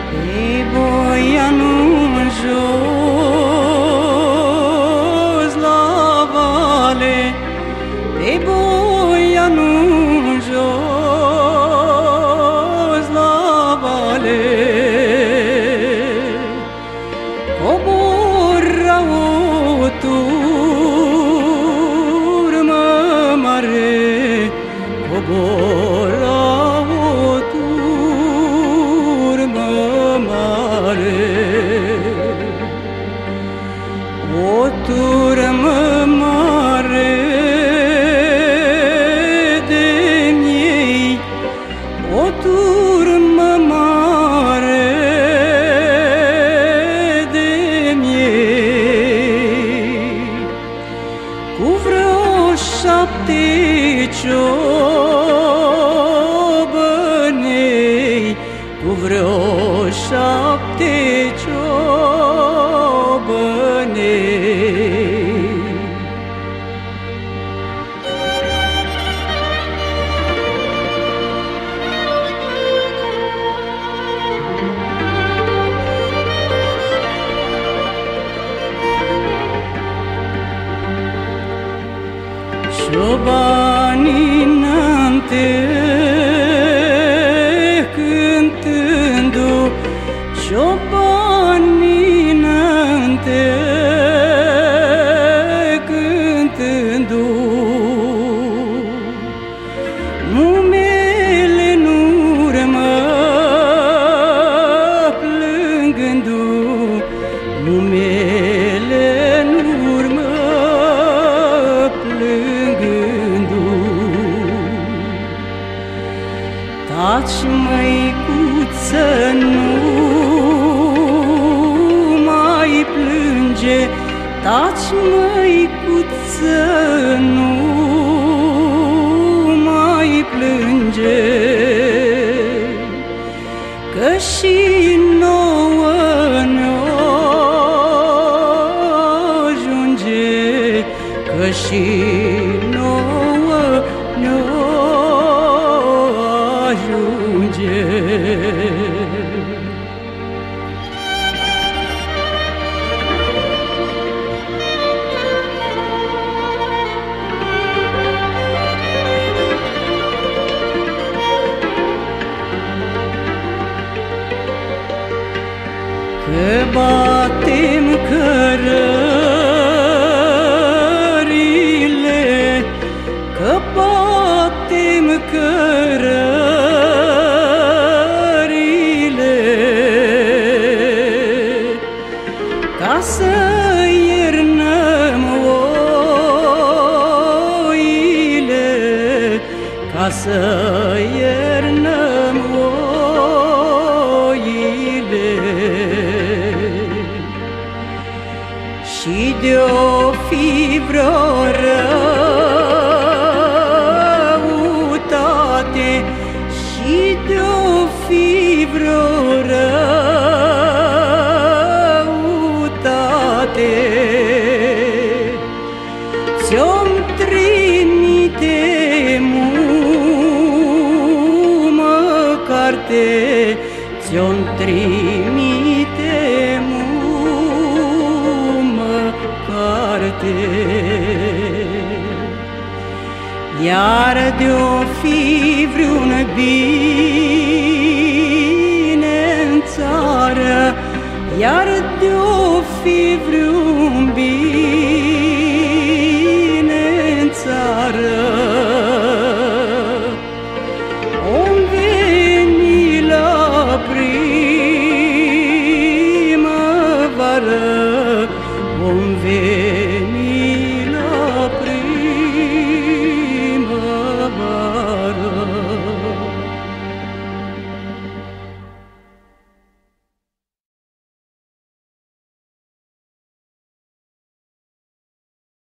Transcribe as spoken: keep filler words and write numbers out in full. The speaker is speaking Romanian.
Pe Boianul jos la vale, pe Boianul jos la vale, coborra o turmă mare, coborra o turmă mare, o turmă mare de miei, o turmă mare de miei, cu vreo șapte ciobănei, cu vreo șapte ciobănei. Ciobanii înainte cântându, ciobanii înainte cântându, numele în urmă plângându, numele în urmă plângându. Taci, măicuță, nu mai plânge, taci, măicuță, nu mai plânge, că și nouă ne-o ajunge, că și nouă ne-o ajunge. Că batem cărările, că batem cărările, ca să iernăm oile, ca să iernăm oile. Și de-o fi vreo răutate, și de-o fi vreo răutate, ți-om trimite măcarte, ți-om trimite măcarte. Iar de-o fi vreun